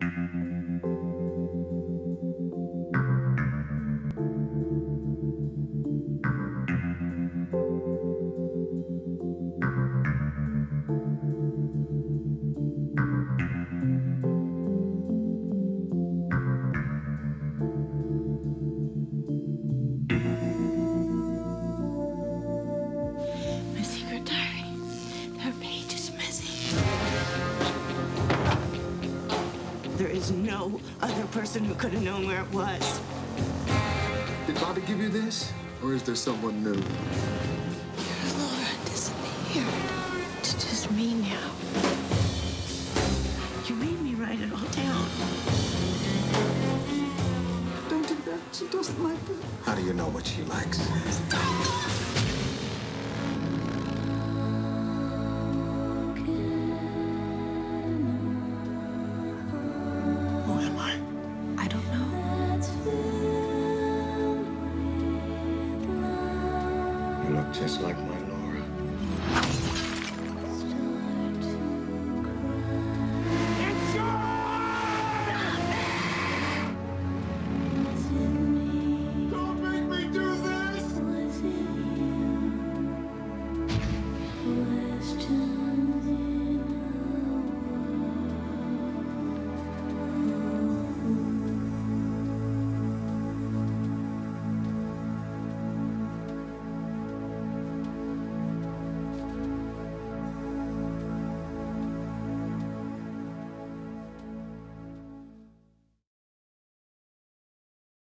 My secret diary. Her page is missing. There is no other person who could have known where it was. Did Bobby give you this? Or is there someone new? Your Laura disappeared. It's just me now. You made me write it all down. Don't do that. She doesn't like it. How do you know what she likes? Who am I? I don't know. You look just like my